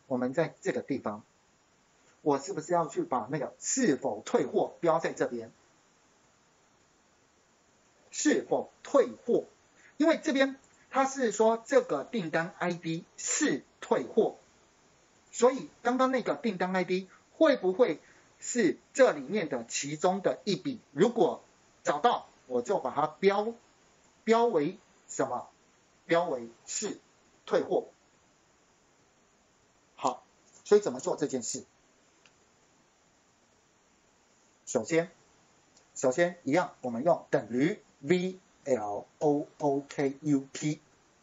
我们在这个地方，我是不是要去把那个是否退货标在这边？是否退货？因为这边它是说这个订单 ID 是退货，所以刚刚那个订单 ID 会不会是这里面的其中的一笔？如果找到，我就把它标为什么？标为是退货。好，所以怎么做这件事？首先一样，我们用等于 VLOOKUP，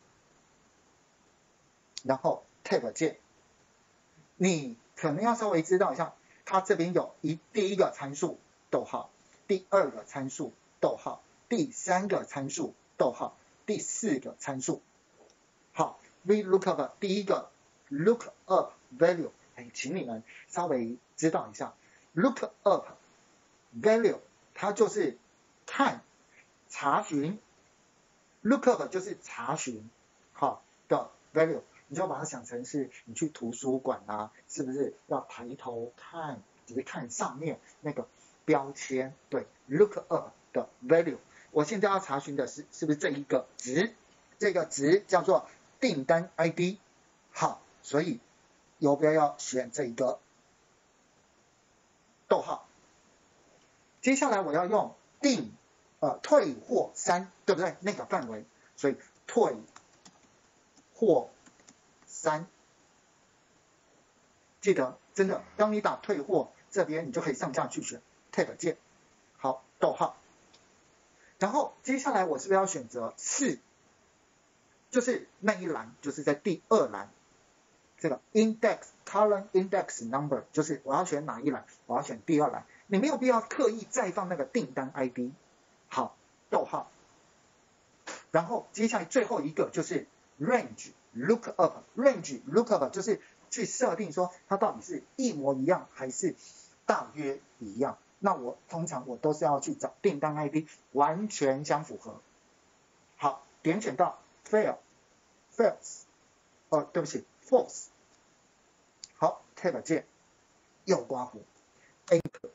然后 Tab 键。你可能要稍微知道一下，它这边有第一个参数逗号，第二个参数逗号，第三个参数逗号，第四个参数。好 ，VLOOKUP 第一个 lookup value， 请你们稍微知道一下 ，lookup value 它就是查询 ，lookup 就是查询，好的 value， 你就把它想成是你去图书馆啊，是不是要抬头看，只是看上面那个标签？对 ，lookup 的 value， 我现在要查询的是不是这一个值？这个值叫做订单 ID。好，所以要不要选这一个逗号？接下来我要用退货3，对不对？那个范围，所以退货3，记得真的，当你打退货这边，你就可以上下去选 Tab 键，好，逗号。然后接下来我是不是要选择4？就是那一栏，就是在第2栏，这个 current index number， 就是我要选哪一栏？我要选第2栏。你没有必要刻意再放那个订单 ID， 好，逗号。然后接下来最后一个就是 range lookup，range lookup 就是去设定说它到底是一模一样还是大约一样。那通常我都是要去找订单 ID 完全相符合。好，点选到 false， 对不起 false， 好 Tab 键右刮弧 Enter。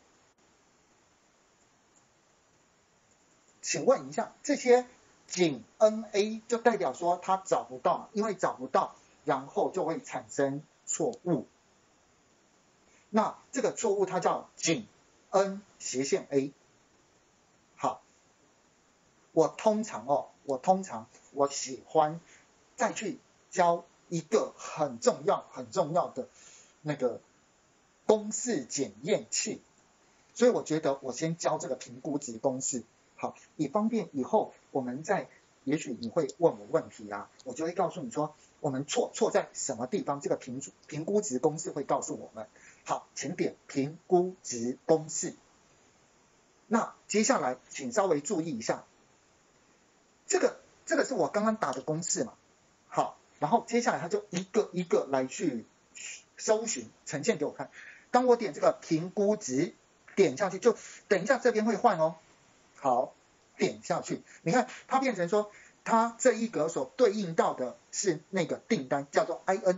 请问一下，这些仅 NA 就代表说它找不到，因为找不到，然后就会产生错误。那这个错误它叫仅 N-A。好，我通常我喜欢再去教一个很重要的那个公式检验器，所以我觉得我先教这个评估值公式。好，以方便以后我们也许你会问我问题啊，我就会告诉你说我们错在什么地方，这个评估值公式会告诉我们。好，请点评估值公式。那接下来请稍微注意一下，这个是我刚刚打的公式嘛。好，然后接下来它就一个一个来去搜寻呈现给我看。当我点这个评估值点下去，就等一下这边会换哦。好，点下去，你看它变成说，它这一格所对应到的是那个订单，叫做 IN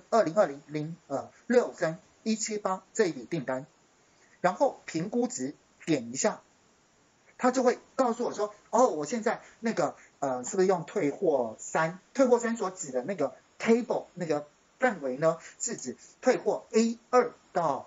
2020-063-178这一笔订单，然后评估值点一下，它就会告诉我说，哦，我现在那个是不是用退货3？退货3所指的那个 table 那个范围呢，是指退货 A2 到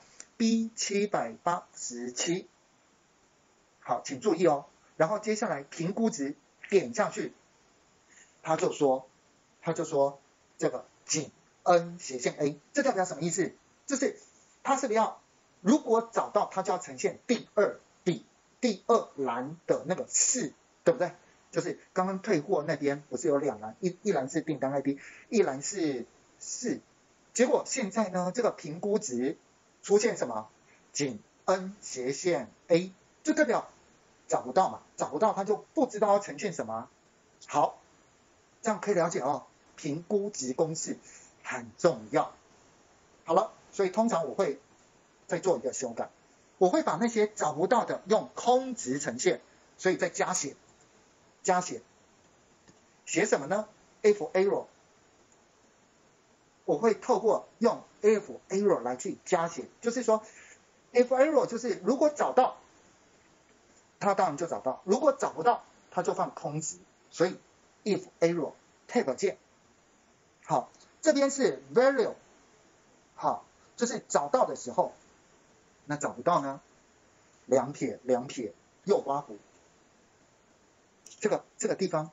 B787。好，请注意哦。然后接下来评估值点下去，他就说这个仅 N-A， 这代表什么意思？就是他是不是要，如果找到它就要呈现第2栏的那个4，对不对？就是刚刚退货那边不是有2栏，一栏是订单 ID， 一栏是4，结果现在呢这个评估值出现什么？仅 N-A， 就代表找不到嘛，找不到他就不知道要呈现什么。好，这样可以了解哦，评估值公式很重要。好了，所以通常我会再做一个修改，我会把那些找不到的用空值呈现，所以再加写，写什么呢？ If error 我会透过用 if error 来去加写，就是说 if error 就是如果找到，它当然就找到；如果找不到，它就放空值。所以 if error tab 键，好，这边是 value， 好，就是找到的时候，那找不到呢？两撇右刮弧，这个地方，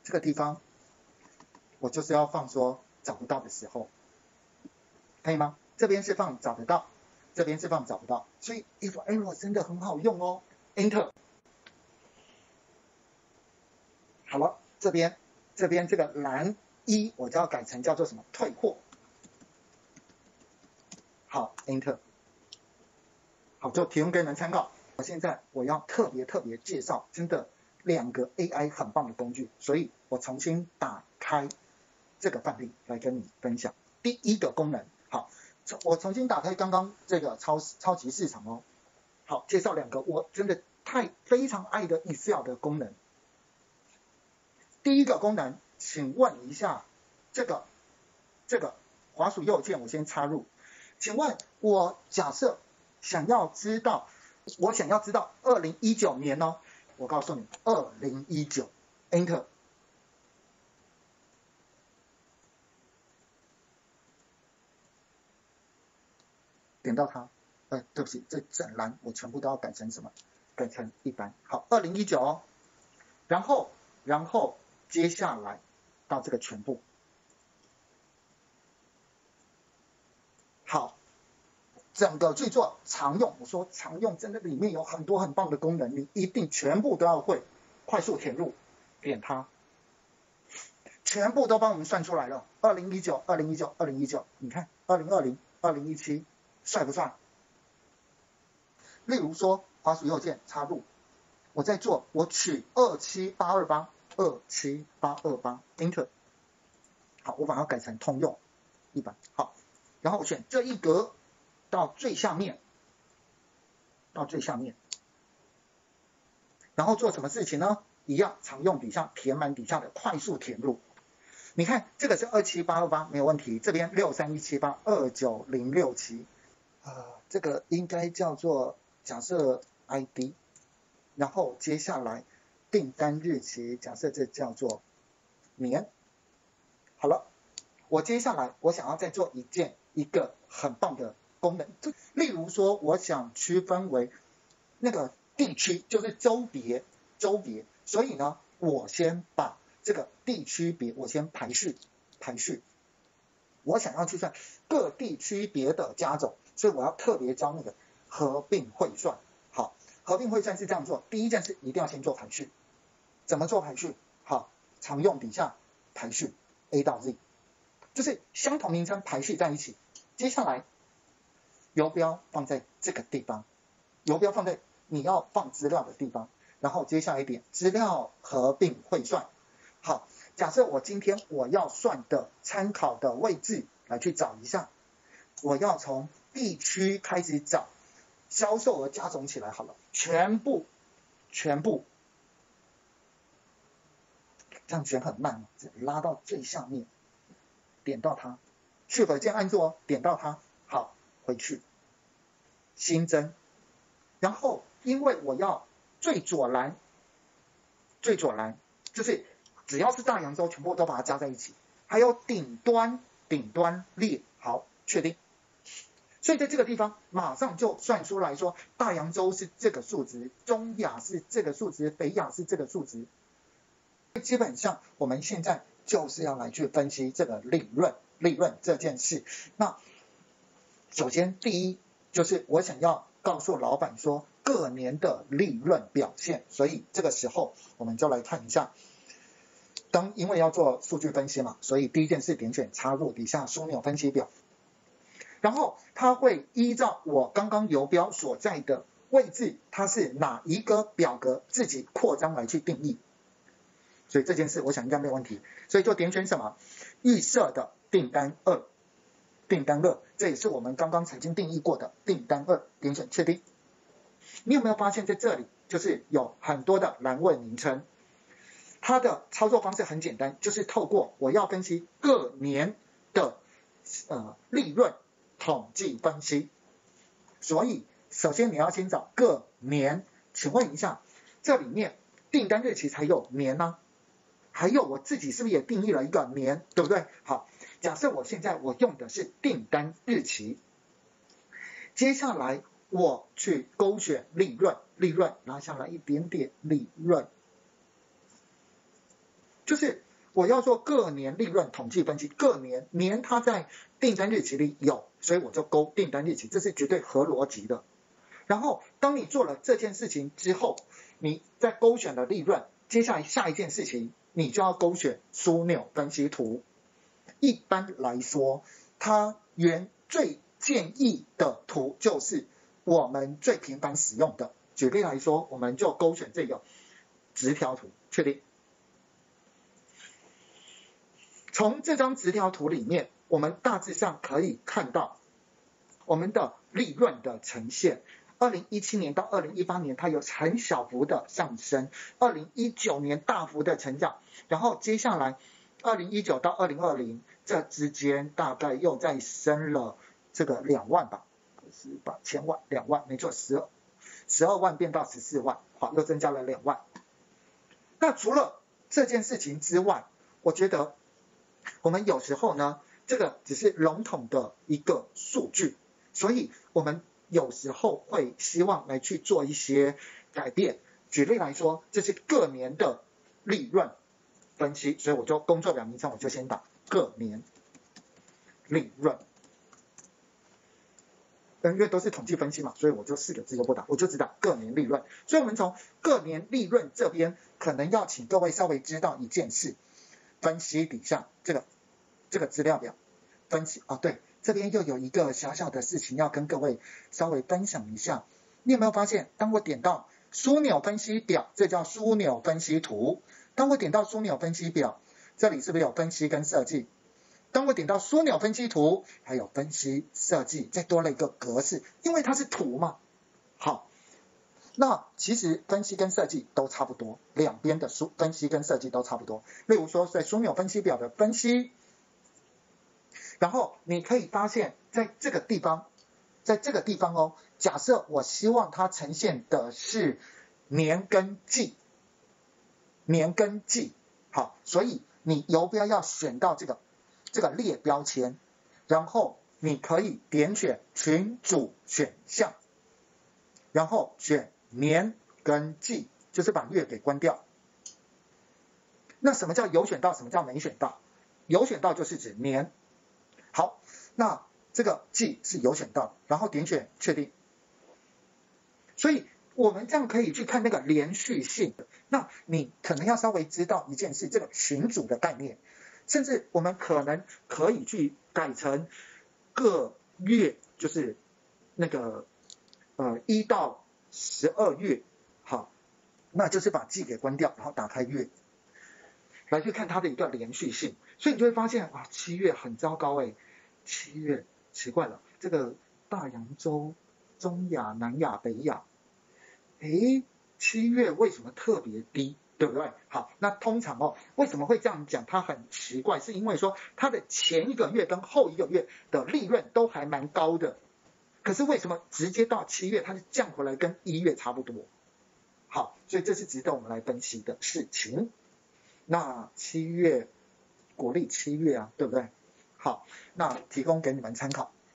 我就是要放说找不到的时候，可以吗？这边是放找得到，这边是放找不到，所以 if error 真的很好用哦。Enter， 好了，这边这个栏1我就要改成叫做什么？退货。好 ，Enter， 好，就提供给你们参考。现在我要特别介绍，真的2个 AI 很棒的工具，所以我重新打开这个范例来跟你分享。第一个功能，好，我重新打开刚刚这个超级市场哦。好，介绍2个我真的非常爱的 Excel 的功能。第一个功能，请问一下，这个滑鼠右键我先插入，请问我假设我想要知道2019年哦，我告诉你2019 Enter， 点到它，对不起，这整栏我全部都要改成什么？改成一般。好，2019哦，然后接下来到这个全部。好，整个去做常用，我说常用真的里面有很多很棒的功能，你一定全部都要会。快速填入，点它，全部都帮我们算出来了。2019，你看2020、2017，帅不帅？例如说，滑鼠右键插入，我在做，我取27828 Enter， 好，我把它改成通用100，好，然后我选这一格到最下面，然后做什么事情呢？一样常用底下填满底下的快速填入。你看这个是27828没有问题，这边63178 29067，这个应该叫做假设 ID， 然后接下来订单日期，假设这叫做年。好了，我接下来我想要再做一个很棒的功能，例如说我想区分为那个地区，就是州别，所以呢，我先把这个地区别我先排序，我想要去算各地区别的加总，所以我要特别教那个合并汇算。好，合并汇算是这样做，第一件事一定要先做排序。怎么做排序？好，常用底下排序 A 到 Z， 就是相同名称排序在一起。接下来游标放在这个地方，游标放在你要放资料的地方，然后接下来一点资料合并汇算。好，假设我今天我要算的参考的位置来去找一下，我要从地区开始找，销售额加总起来好了，全部，这样选很慢，拉到最下面，点到它，Shift键按住哦，点到它，好，回去，新增，然后因为我要最左栏就是只要是大洋洲全部都把它加在一起，还有顶端列，好，确定。所以在这个地方马上就算出来说，大洋洲是这个数值，中亚是这个数值，北亚是这个数值。基本上我们现在就是要来去分析这个利润这件事。那首先第一就是我想要告诉老板说各年的利润表现，所以这个时候我们就来看一下。因为要做数据分析嘛，所以第一件事点选插入底下枢纽分析表，然后它会依照我刚刚游标所在的位置，它是哪一个表格自己扩张来去定义。所以这件事我想应该没有问题，所以就点选什么预设的订单2，这也是我们刚刚曾经定义过的订单2，点选确定。你有没有发现在这里就是有很多的栏位名称？它的操作方式很简单，就是透过我要分析各年的利润统计分析。所以首先你要先找各年，请问一下，这里面订单日期才有年吗？还有我自己是不是也定义了一个年，对不对？好，假设我现在我用的是订单日期，接下来我去勾选利润，利润拉下来一点点，利润就是我要做各年利润统计分析，各年它在订单日期里有，所以我就勾订单日期，这是绝对合逻辑的。然后当你做了这件事情之后，你再勾选了利润，接下来下一件事情你就要勾选枢纽分析图。一般来说，它最建议的图就是我们最频繁使用的。举例来说，我们就勾选这个直条图，确定。从这张直条图里面，我们大致上可以看到我们的利润的呈现。2017年到2018年，它有很小幅的上升，2019年大幅的成长，然后接下来2019到2020这之间大概又再升了这个2万吧，不是把千万2万，没错，12万变到14万，好，又增加了2万。那除了这件事情之外，我觉得我们有时候呢，这个只是笼统的一个数据，所以我们有时候会希望来去做一些改变。举例来说，这是各年的利润分析，所以我就工作表名称我就先打各年利润，因为都是统计分析嘛，所以我就4个字就不打，我就只打各年利润。所以我们从各年利润这边，可能要请各位稍微知道一件事，分析底下这个资料表分析对，这边又有一个小小的事情要跟各位稍微分享一下。你有没有发现，当我点到枢纽分析表，这叫枢纽分析图，当我点到枢纽分析表，这里是不是有分析跟设计？当我点到枢纽分析图，还有分析设计，再多了一个格式，因为它是图嘛。好，那其实分析跟设计都差不多，两边的分析跟设计都差不多。例如说，在枢纽分析表的分析，然后你可以发现，在这个地方假设我希望它呈现的是年跟季，好，所以你游标要选到这个列标签，然后你可以点选群组选项，然后选年跟季，就是把月给关掉。那什么叫有选到，什么叫没选到？有选到就是指年。好，那这个季是有选到，然后点选确定。所以我们这样可以去看那个连续性。那你可能要稍微知道一件事，这个群组的概念，甚至我们可能可以去改成各月，就是那个1到12月，好，那就是把季给关掉，然后打开月，来去看它的一个连续性。所以你就会发现7月很糟糕7月奇怪了，这个大洋洲、中亚、南亚、北亚，7月为什么特别低，对不对？好，那通常为什么会这样讲？它很奇怪，是因为说它的前一个月跟后一个月的利润都还蛮高的，可是为什么直接到7月它就降回来跟1月差不多？好，所以这是值得我们来分析的事情。那7月，国历7月对不对？好，那提供给你们参考。